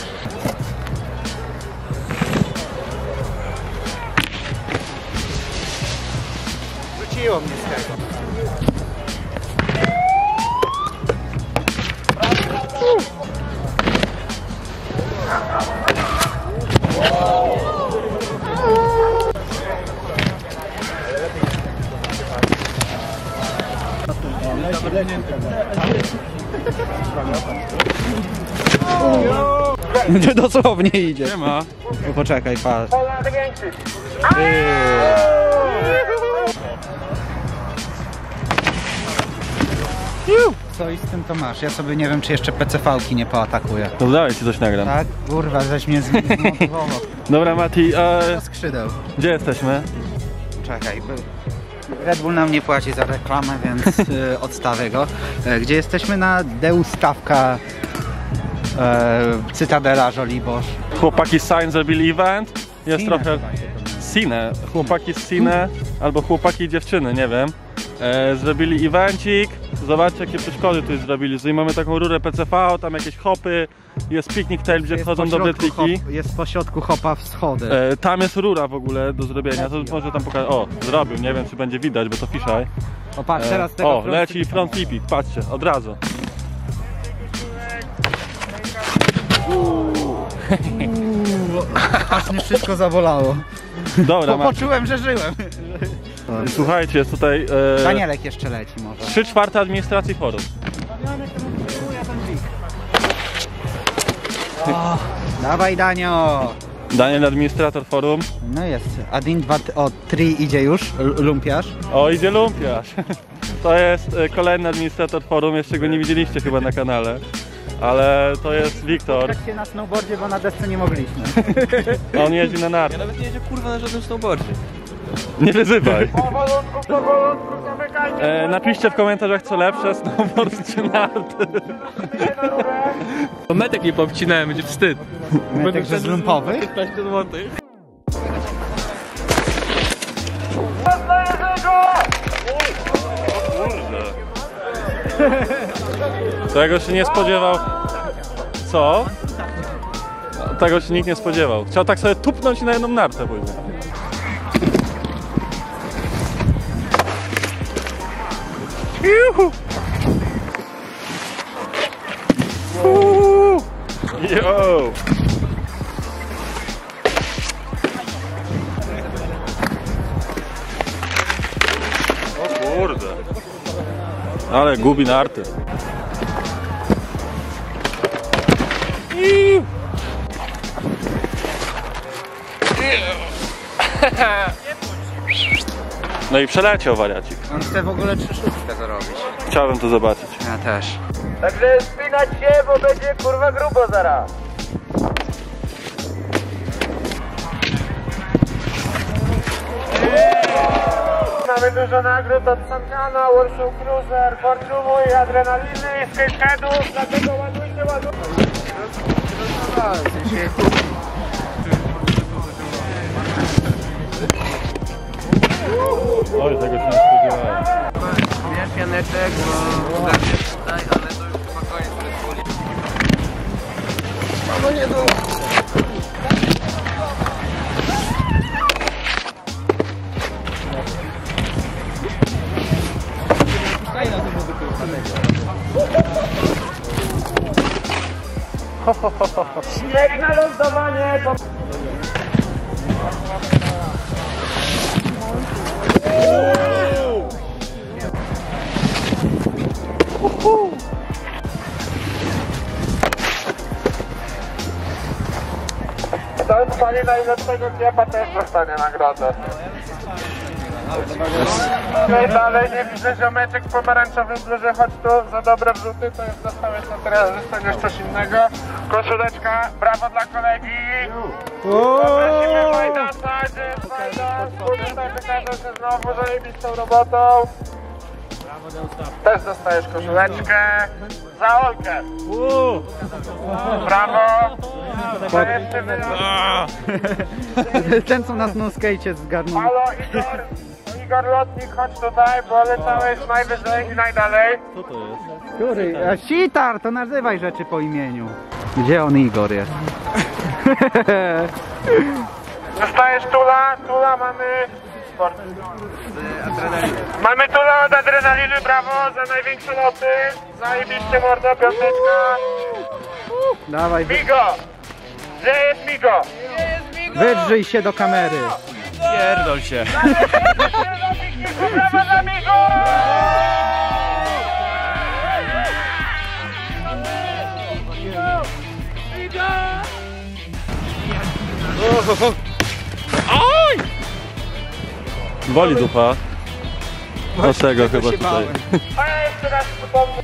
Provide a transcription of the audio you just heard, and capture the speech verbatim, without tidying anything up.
Rzuciło mnie z tego. Dosłownie idzie. Nie ma. No poczekaj, patrz. Co i z tym to masz? Ja sobie nie wiem, czy jeszcze P C V-ki nie poatakuję. No dawaj ci coś nagram. Tak? Kurwa, żeś mnie zmotywował. Dobra Mati, e... skrzydeł. gdzie jesteśmy? Czekaj, Red Bull nam nie płaci za reklamę, więc y, odstawię go. E, gdzie jesteśmy? Na Deustawka e, Cytadela Żoliborz. Chłopaki z Sign zrobili event. Jest Cine trochę... chyba się to nazywa. Cine. Chłopaki z Cine, albo chłopaki i dziewczyny, nie wiem. E, zrobili evencik. Zobaczcie, jakie przeszkody tu zrobili. Tutaj mamy taką rurę P C V, tam jakieś hopy. Jest picnic tail, gdzie Jest wchodzą pośrodku dobre triki. hop, jest pośrodku hopa wschody. E, tam jest rura w ogóle do zrobienia. To może tam pokażę. O, zrobił. Nie wiem, czy będzie widać, bo to fisheye. O, patrz, teraz tego O, front leci flipa. front flipik, patrzcie, od razu. Aż mnie wszystko zabolało. Dobra, Bo ma... poczułem, że żyłem. Słuchajcie, jest tutaj e... Danielek jeszcze leci może. trzy czwarte administracji forum. O, dawaj Danio. Daniel, administrator forum. No jest, admin dwa, o, trzy idzie już, L lumpiarz. O, idzie lumpiarz. To jest e, kolejny administrator forum, jeszcze go nie widzieliście chyba na kanale. Ale to jest Wiktor. Tak się na snowboardzie, bo na desce nie mogliśmy. On jeździ na narty. Ja nawet nie jedzie kurwa na żadnym snowboardzie. Nie wyzywaj. E, napiszcie w komentarzach, co lepsze, snowboard czy narty. Metek nie powcinałem, będzie wstyd. Metek, że z lumpowych? piętnaście złotych. Tego się nie spodziewał. Co? Tego się nikt nie spodziewał. Chciał tak sobie tupnąć na jedną nartę później. Juhu! Uuu! Yo! O kurde! Ale gubi narty. No i przeleciał wariacik. On chce w ogóle trzy szóstkę zarobić. Chciałbym to zobaczyć. Ja też. Także spinać się, bo będzie kurwa grubo zaraz. Mamy dużo nagród od Santana, Warsaw Cruiser, Fortumu i Adrenaliny i Skateheadów, dlatego ładujcie, ładujcie. Oj, tego się nie spodziewałem. Wiesz, Janeczek, bo zgadniesz tutaj, ale to już chyba koniec Red Bulli. No nie do... Śnieg na lądowanie, bo... Kto spali najlepszego kiepa też dostanie nagrodę. No i dalej nie widzę ziomeczek w pomarańczowym bluzie, chodź tu, za dobre wrzuty, to jest dostałeś to teraz, dostaniesz coś innego. Koszuleczka, brawo dla kolegi. Poprosimy Majdasa, gdzie jest Majdas, tutaj wykazał się znowu zajebistą robotą. Też dostajesz koszuleczkę. Za Olkę. Brawo. Ten co na snowskate zgarnął. Halo Igor. Igor Lotnik, chodź tutaj, bo leciałeś najwyżej i najdalej. Co to jest? Który? A, sitar, to nazywaj rzeczy po imieniu. Gdzie on Igor jest? Dostajesz tula, tula mamy... Mamy tula od adrenaliny, brawo, za największe loty. Zajebiście mordo, piąteczka. Dawaj, wy... Migo! Gdzie jest Migo? wydrzyj się do kamery. Pierdol się. Brawo dla Migo! Boli dupa. Dlaczego chyba tutaj? A ja jeszcze raz przypomnę.